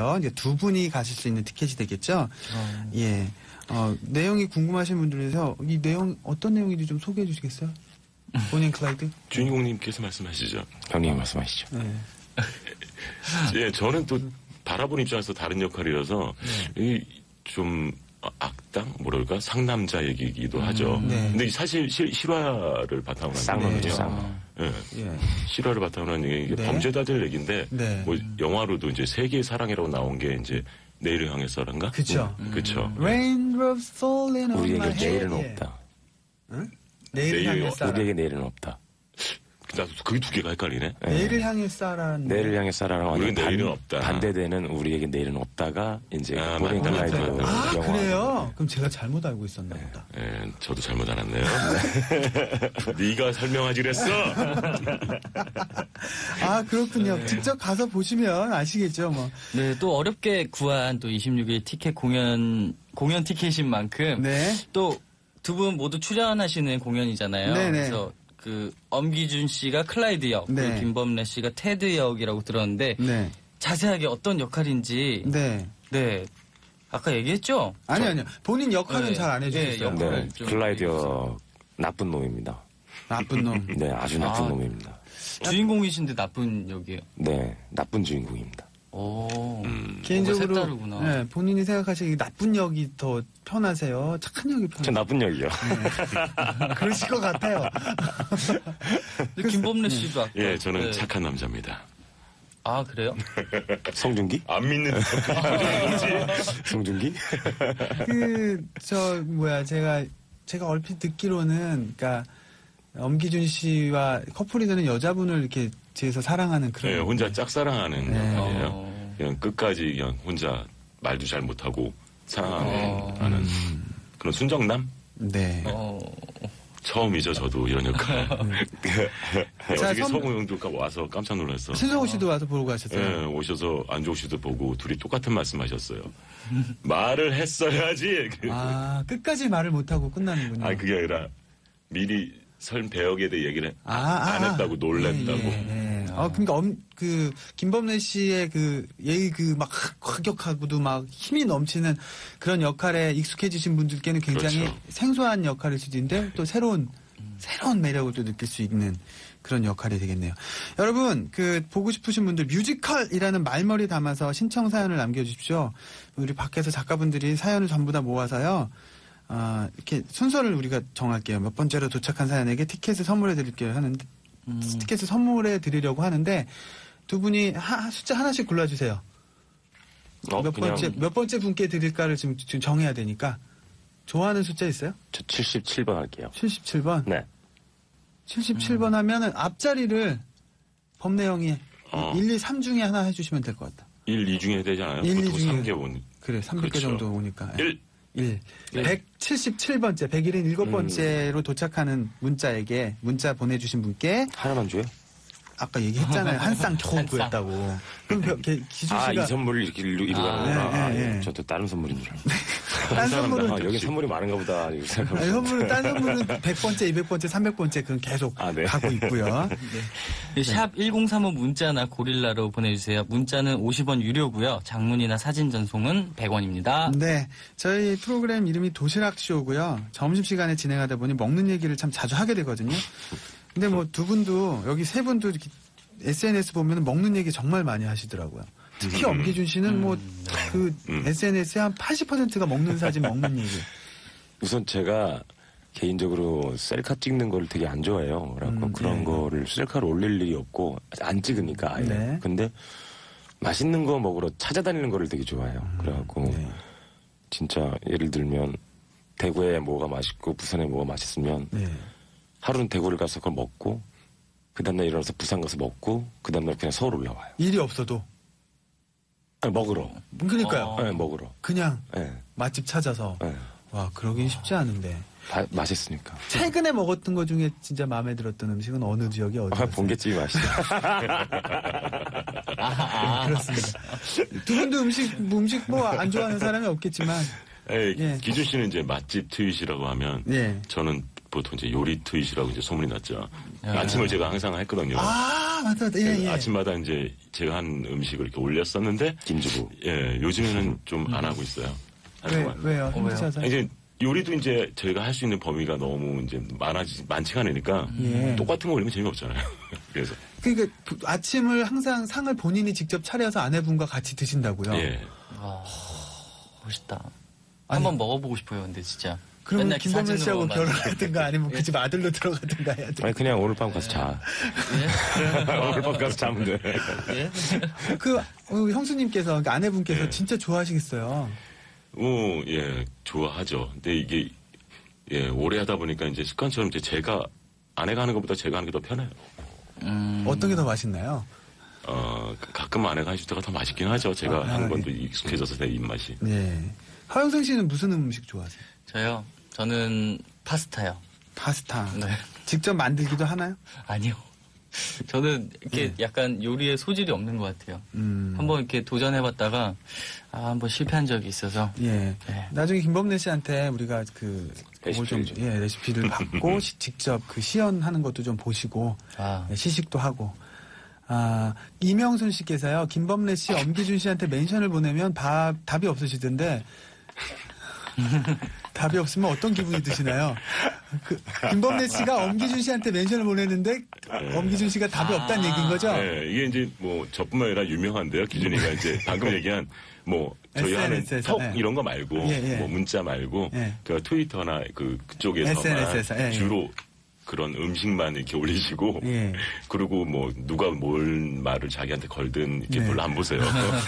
이제 두 분이 가실 수 있는 티켓이 되겠죠. 예. 내용이 궁금하신 분들에서 이 내용 어떤 내용인지 좀 소개해 주시겠어요? 보니 앤 클라이드? 주인공님께서 말씀하시죠. 형님 말씀하시죠. 네. 예, 저는 또 바라보는 입장에서 다른 역할이라서 좀 악당 뭐랄까 상남자 얘기이기도 하죠. 네. 근데 사실 실화를 바탕으로 한 쌍놈이죠. 예. 예. 실화를 바탕으로 한 얘기, 이게 네. 범죄자들 얘기인데 네. 뭐 영화로도 이제 세계의 사랑이라고 나온 게 이제 내일을 향해서란가? 그쵸. 그쵸. Raindrops falling on my 우리에게 head. 내일은 예. 없다. 응? 내일을 향해 싸라. 우리에게 내일은 없다. 나도 그 두 개가 헷갈리네. 내일을 향해 싸라는. 내일을 향해 싸라랑 우리에게 내일은 없다. 반대되는 우리에게 내일은 없다가 이제 아, 보니 앤 클라이드 아, 영화. 그래요? 그럼 제가 잘못 알고 있었나 보다. 예, 저도 잘못 알았네요. 네가 설명하지 그랬어. 아, 그렇군요. 직접 가서 보시면 아시겠죠, 뭐. 네, 또 어렵게 구한 또 26일 티켓 공연 티켓인 만큼 네. 또 두 분 모두 출연하시는 공연이잖아요. 네네. 그래서 그 엄기준 씨가 클라이드 역, 네. 그리고 김범래 씨가 테드 역이라고 들었는데 네. 자세하게 어떤 역할인지 네. 네. 아까 얘기했죠? 아니요. 본인 역할은 네. 잘 안 해주셨어요. 네, 네, 좀 클라이드 나쁜 놈입니다. 나쁜 놈. 네, 아주 나쁜 아. 놈입니다. 주인공이신데 나쁜 역이에요. 네, 나쁜 주인공입니다. 오. 개인적으로 색다르구나. 네, 본인이 생각하시기 나쁜 역이 더 편하세요? 착한 역이 저 편하세요? 나쁜 역이요. 그러실 것 같아요. 근데 김범래 씨도 아까 예, 저는 네. 착한 남자입니다. 아, 그래요? 송중기? 안 믿는 송중기? 제가 얼핏 듣기로는, 그러니까, 엄기준 씨와 커플이 되는 여자분을 이렇게 뒤에서 사랑하는 그런. 예, 혼자 짝사랑하는 네. 역할이에요. 그냥 끝까지 그냥 혼자 말도 잘 못하고 사랑하는 그런 순정남? 네. 처음이죠, 저도 이런 역할. 자, 어저께 성우형도 와서 깜짝 놀랐어. 신성우 씨도 와서 보고 가셨어요. 예, 오셔서 안종 씨도 보고 둘이 똑같은 말씀하셨어요. 말을 했어야지. 아, 끝까지 말을 못하고 끝나는군요. 아니 그게 아니라 미리 배역에 대해 얘기를 안 했다고 놀랬다고. 예. 그러니까 김범래 씨의 막 과격하고도 막 힘이 넘치는 그런 역할에 익숙해지신 분들께는 굉장히 그렇죠. 생소한 역할일 수도 있는데 또 새로운 매력을 또 느낄 수 있는 그런 역할이 되겠네요. 여러분, 보고 싶으신 분들 뮤지컬이라는 말머리 담아서 신청 사연을 남겨주십시오. 우리 밖에서 작가분들이 사연을 전부 다 모아서요. 이렇게 순서를 우리가 정할게요. 몇 번째로 도착한 사연에게 티켓을 선물해 드릴게요 하는데, 티켓을 선물해 드리려고 하는데, 두 분이 숫자 하나씩 골라주세요. 몇 번째 분께 드릴까를 지금 정해야 되니까. 좋아하는 숫자 있어요? 저 77번 할게요. 77번? 네. 77번 하면은 앞자리를 범내 형이 1, 2, 3 중에 하나 해주시면 될 것 같다. 1, 2 중에 되잖아요. 1, 2 보통 중에. 3개 오니. 그래, 300개 그렇죠. 정도 오니까. 1. 177번째, 177번째로 도착하는 문자 보내주신 분께 하나만 줘요? 아까 얘기했잖아요. 한 쌍 겨우 구했다고. 그럼 기준 씨가 이 선물을 이렇게 이루가는구나. 네. 저도 다른 선물인 줄 알고. 딴 선물은 여기 선물이 많은가 보다. 이렇게 생각하면서. 딴 선물은 100번째, 200번째, 300번째 그건 계속 네. 가고 있고요. 샵 1035 문자나 고릴라로 보내주세요. 문자는 50원 유료고요. 장문이나 사진 전송은 100원입니다. 네, 저희 프로그램 이름이 도시락쇼고요. 점심시간에 진행하다 보니 먹는 얘기를 참 자주 하게 되거든요. 근데 뭐 두 분도 여기 세 분도 이렇게 SNS 보면 먹는 얘기 정말 많이 하시더라고요. 특히 엄기준 씨는 SNS에 한 80%가 먹는 사진, 먹는 얘기. 우선 제가 개인적으로 셀카 찍는 걸 되게 안 좋아해요. 그래갖고 그런 거를 셀카를 올릴 일이 없고 안 찍으니까 아예. 네. 근데 맛있는 거 먹으러 찾아다니는 거를 되게 좋아해요. 그래갖고 진짜 예를 들면 대구에 뭐가 맛있고 부산에 뭐가 맛있으면 하루는 대구를 가서 그걸 먹고 그 다음날 일어나서 부산 가서 먹고 그 다음날 그냥 서울 올라와요. 일이 없어도. 아니, 먹으러. 그러니까요. 네, 먹으러. 그냥 네. 맛집 찾아서. 네. 와, 그러긴 쉽지 않은데. 맛있으니까. 최근에 먹었던 것 중에 진짜 마음에 들었던 음식은 어느 지역이 어디였어요? 번개집이 맛있어요. 그렇습니다. 두 분도 음식 뭐 안 좋아하는 사람이 없겠지만. 기준 씨는 이제 맛집 트윗이라고 하면 저는 보통 이제 요리 트윗이라고 이제 소문이 났죠. 아침을 제가 항상 했거든요. 아, 맞다. 예, 예. 아침마다 이제 제가 한 음식을 이렇게 올렸었는데 김주부. 예, 요즘에는 좀 안 하고 있어요. 왜요? 힘드셔서? 이제 요리도 이제 저희가 할 수 있는 범위가 너무 이제 많지가 않으니까 예. 똑같은 거 올리면 재미없잖아요. 그래서 그러니까 아침을 항상 상을 본인이 직접 차려서 아내분과 같이 드신다고요? 예. 와, 멋있다. 아니, 한번 먹어보고 싶어요, 근데 진짜. 그러면 맨날 김범래 사진으로만 씨하고 봤는데. 결혼하든가 아니면 그 집 아들로 들어가든가 해야 돼. 아니 그냥 오늘 밤 가서 자. 오늘 밤 가서 자면 돼. 예? 형수님께서 그러니까 아내분께서 예. 진짜 좋아하시겠어요. 예, 좋아하죠. 근데 이게 예, 오래 하다 보니까 이제 습관처럼 이제 아내가 하는 것보다 제가 하는 게 더 편해요. 어떤 게 더 맛있나요? 가끔 아내가 해줄 때가 더 맛있긴 하죠. 제가 하는 건 또 익숙해져서 내 입맛이. 네. 하영생 씨는 무슨 음식 좋아하세요? 저요? 저는 파스타요. 파스타. 네. 직접 만들기도 하나요? 아니요. 저는 이렇게 약간 요리에 소질이 없는 것 같아요. 한번 이렇게 도전해봤다가 한번 실패한 적이 있어서. 예. 네. 나중에 김범래 씨한테 우리가 레시피를 레시피를 받고 직접 시연하는 것도 좀 보시고 시식도 하고. 이명순 씨께서요. 김범래 씨, 엄기준 씨한테 멘션을 보내면 답이 없으시던데 답이 없으면 어떤 기분이 드시나요? 김범래 씨가 엄기준 씨한테 멘션을 보내는데 엄기준 씨가 답이 없다는 얘기인 거죠? 네, 이게 이제 뭐 저뿐만 아니라 유명한데요. 기준이가 이제 방금 얘기한 뭐 저희 하는 SNS에서, 톡 이런 거 말고 뭐 문자 말고 그 트위터나 그쪽에서만 SNS에서, 주로 그런 음식만 이렇게 올리시고 그리고 뭐 누가 뭘 말을 자기한테 걸든 이렇게 별로 안 보세요.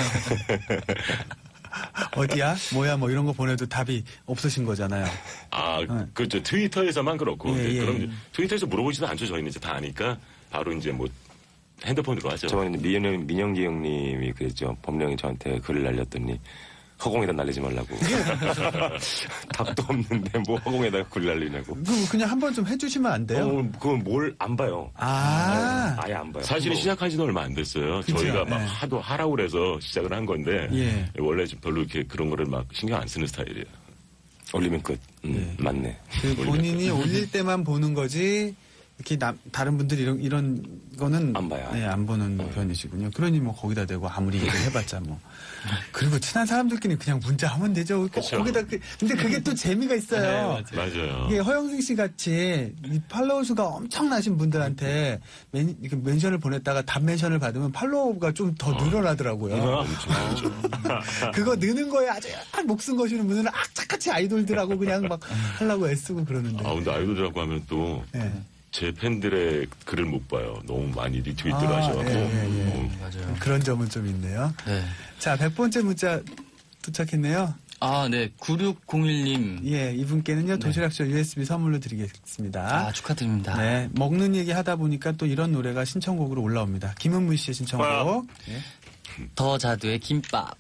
어디야? 뭐야? 뭐 이런 거 보내도 답이 없으신 거잖아요. 그렇죠. 트위터에서만 그렇고. 예. 그럼 트위터에서 물어보지도 않죠. 저희는 이제 다 아니까 바로 이제 뭐 핸드폰으로 하죠. 저번에 민영기 형님이 그랬죠. 범령이 저한테 글을 날렸더니 허공에다 날리지 말라고. 답도 없는데 뭐 허공에다가 글 날리냐고. 그냥 한번 좀 해주시면 안 돼요? 그건 뭘 안 봐요. 아예 안 봐요. 사실은 시작한 지는 얼마 안 됐어요. 그쵸? 저희가 막 하도 하라고 그래서 시작을 한 건데 원래 별로 이렇게 그런 거를 막 신경 안 쓰는 스타일이에요. 올리면 끝. 맞네. 본인이 올릴 때만 보는 거지 이렇게 다른 분들이 이런 거는 안 봐요. 네, 안 보는 편이시군요. 그러니 뭐 거기다 대고 아무리 얘기를 해봤자 뭐. 그리고 친한 사람들끼리 그냥 문자 하면 되죠. 거기다 근데 그게 또 재미가 있어요. 네, 맞아요. 이게 허영승 씨 같이 이 팔로워 수가 엄청나신 분들한테 멘션을 보냈다가 답 멘션을 받으면 팔로워가 좀 더 늘어나더라고요. 그거 느는 거에 아주 목숨 거시는 분들은 악착같이 아이돌들하고 그냥 막 하려고 애쓰고 그러는데. 근데 아이돌이라고 하면 또 제 팬들의 글을 못 봐요. 너무 많이 리트윗들 하셔가지고. 맞아요. 그런 점은 좀 있네요. 네. 자, 100번째 문자 도착했네요. 네. 9601님. 예, 이분께는요, 도시락쇼 USB 선물로 드리겠습니다. 축하드립니다. 네, 먹는 얘기 하다 보니까 또 이런 노래가 신청곡으로 올라옵니다. 김은무 씨의 신청곡. 더 자두의 김밥.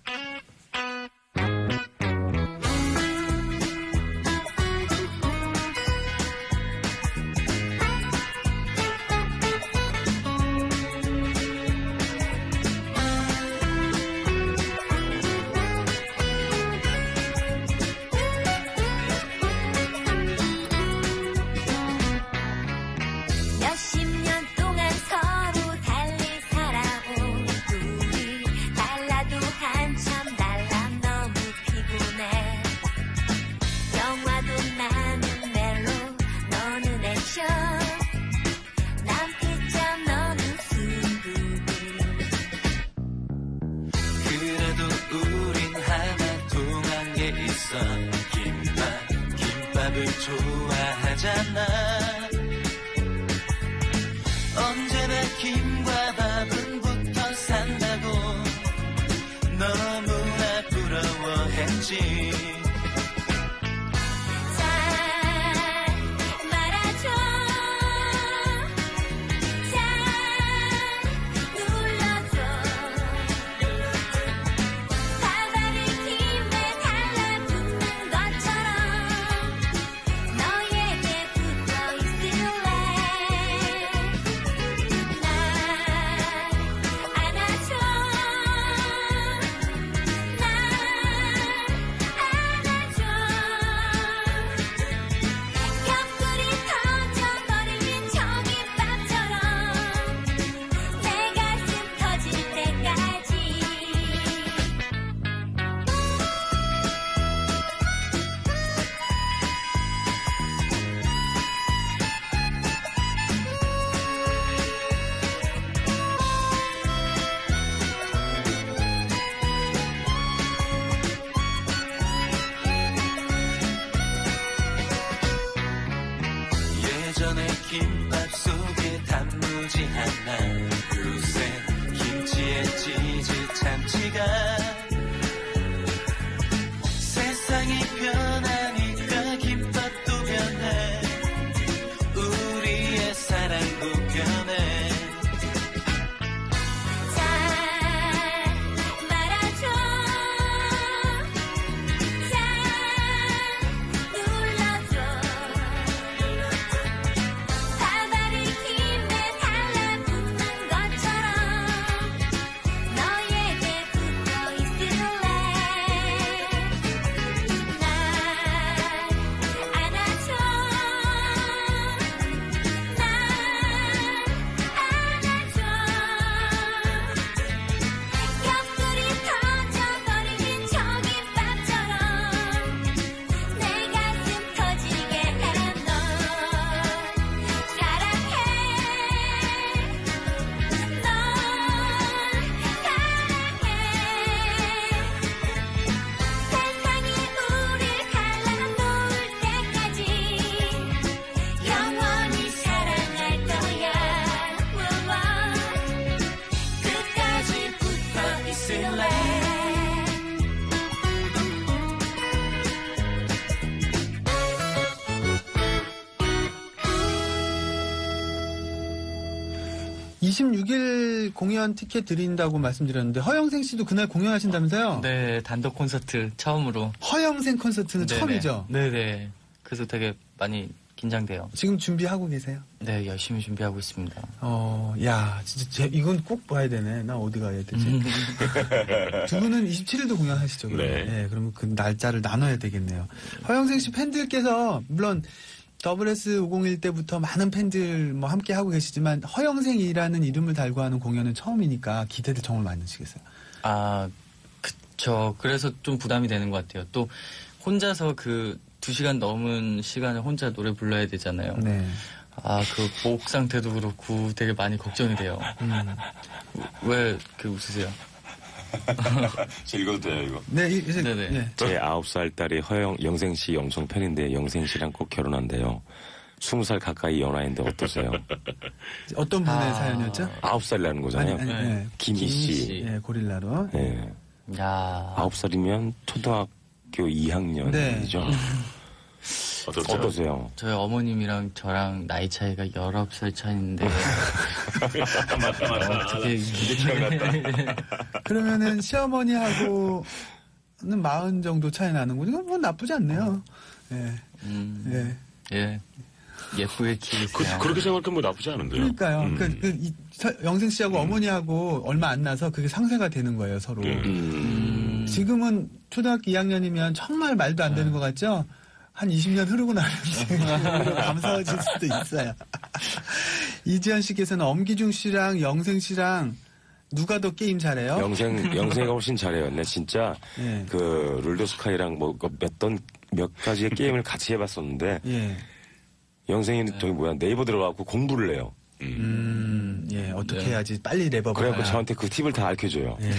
몇십 년 동안 서로 달리 살아온 우리 달라도 한참 달라 너무 피곤해 영화도 나는 멜로 너는 액션 난 피자 너는 수구비 그래도 우린 하나 통한 게 있어 김밥을 좋아하잖아 언제나 김과 밥은 붙어 산다고 너무나 부러워했지 잘 말아줘 잘 눌러줘 바다를 김에 달라붙는 것처럼 너에게 붙어 있을래 날 안아줘 날 안아줘 김밥 속에 단무지 하나 요새 김치에 치즈 참치가 세상이 변하니까 김밥도 변해 우리의 사랑도 변해 잘 말아줘 잘 눌러줘 바다를 힘에 달라붙는 것처럼 너에게 붙어 있을래 날 안아줘 날 안아줘 옆구리 터져버리는 저 김밥처럼 내 가슴 터지게 해넌 사랑해 넌 사랑해 세상이 우릴 갈라놓을 때까지 영원히 사랑할 거야 끝까지 붙어 있을래 26일 공연 티켓 드린다고 말씀드렸는데 허영생 씨도 그날 공연하신다면서요? 네, 단독 콘서트 처음으로. 허영생 콘서트는 네네. 처음이죠? 네네. 그래서 되게 많이 긴장돼요. 지금 준비하고 계세요? 네, 열심히 준비하고 있습니다. 야, 진짜 이건 꼭 봐야 되네. 나 어디 가야 되지? 두 분은 27일도 공연하시죠? 그럼? 네. 그러면 그 날짜를 나눠야 되겠네요. 허영생 씨 팬들께서 물론 WS501 때부터 많은 팬들 뭐 함께 하고 계시지만 허영생이라는 이름을 달고 하는 공연은 처음이니까 기대들 정말 많으시겠어요. 아, 그쵸. 그래서 좀 부담이 되는 것 같아요. 또 혼자서 그 2시간 넘은 시간을 혼자 노래 불러야 되잖아요. 네. 아, 그 목 상태도 그렇고 되게 많이 걱정이 돼요. 왜 그 웃으세요? 읽어도 돼요, 이거? 네, 이제 네네. 네. 제 9살 딸이 영생 씨 엄청 팬인데 영생 씨랑 꼭 결혼한대요. 20살 가까이 연하인데 어떠세요? 어떤 분의 사연이었죠? 9살이라는 거잖아요. 네. 김희 씨. 네, 고릴라로. 네. 야 9살이면 초등학교 2학년이죠. 네. 어떠세요? 저희 어머님이랑 저랑 나이 차이가 19살 차이인데. 어떻게. 그러면은 시어머니하고는 40 정도 차이 나는군요. 이건 뭐 나쁘지 않네요. 네. 네. 예. 예쁘게 키우세요. 그렇게 생각하면 뭐 나쁘지 않은데요. 그러니까요. 영생 씨하고 어머니하고 얼마 안 나서 그게 상쇄가 되는 거예요, 서로. 지금은 초등학교 2학년이면 정말 말도 안 되는 것 같죠? 한 20년 흐르고 나면 감사해질 수도 있어요. 이지현 씨께서는 엄기중 씨랑 영생 씨랑 누가 더 게임 잘해요? 영생이가 훨씬 잘해요. 근데 진짜 예. 그 룰도스카이랑 뭐 몇 가지의 게임을 같이 해봤었는데 예. 영생이는 저기 네이버 들어가고 공부를 해요. 예, 어떻게 해야지 빨리 레버가. 그래갖고 저한테 그 팁을 다 알려줘요. 예.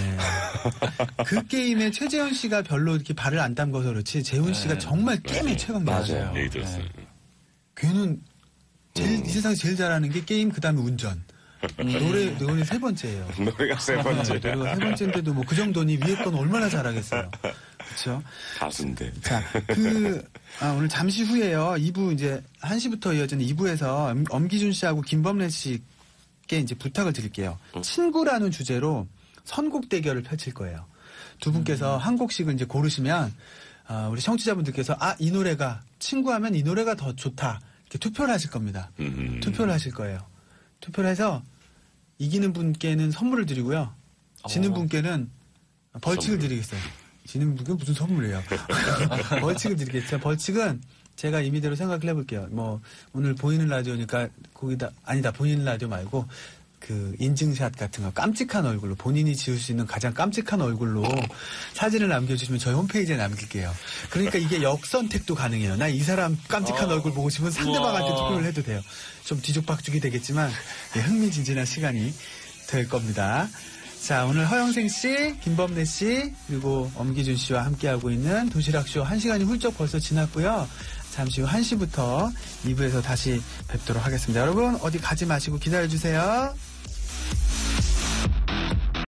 그 게임에 최재현 씨가 별로 이렇게 발을 안 담궈서 그렇지, 재훈 씨가 정말 게임의 최강자예요. 맞아요. 얘기 들었어요. 걔는 이 세상에 제일 잘하는 게 게임, 그 다음에 운전. 노래 세 번째예요. 노래가 세 번째. 노래가 세 번째인데도 뭐 그 정도니 위에 건 얼마나 잘하겠어요. 그렇죠? 가수인데. 자, 오늘 잠시 후에요. 2부 이제 1시부터 이어지는 2부에서 엄기준 씨하고 김범래 씨께 이제 부탁을 드릴게요. 친구라는 주제로 선곡 대결을 펼칠 거예요. 두 분께서 한 곡씩을 이제 고르시면 우리 청취자분들께서 이 노래가 친구하면 이 노래가 더 좋다. 이렇게 투표를 하실 겁니다. 투표를 하실 거예요. 투표를 해서 이기는 분께는 선물을 드리고요. 지는 분께는 벌칙을 드리겠어요. 지는 분께 무슨 선물이에요. 벌칙을 드리겠어요. 벌칙은 제가 임의대로 생각을 해볼게요. 뭐 오늘 보이는 라디오니까 거기다 아니다, 보이는 라디오 말고 그 인증샷 같은 거 깜찍한 얼굴로 본인이 지을 수 있는 가장 깜찍한 얼굴로 사진을 남겨주시면 저희 홈페이지에 남길게요. 그러니까 이게 역선택도 가능해요. 나 이 사람 깜찍한 얼굴 보고 싶으면 상대방한테 투표를 해도 돼요. 좀 뒤죽박죽이 되겠지만 흥미진진한 시간이 될 겁니다. 자, 오늘 허영생 씨, 김범래 씨, 그리고 엄기준 씨와 함께하고 있는 도시락쇼 1시간이 훌쩍 벌써 지났고요. 잠시 후 1시부터 2부에서 다시 뵙도록 하겠습니다. 여러분, 어디 가지 마시고 기다려주세요.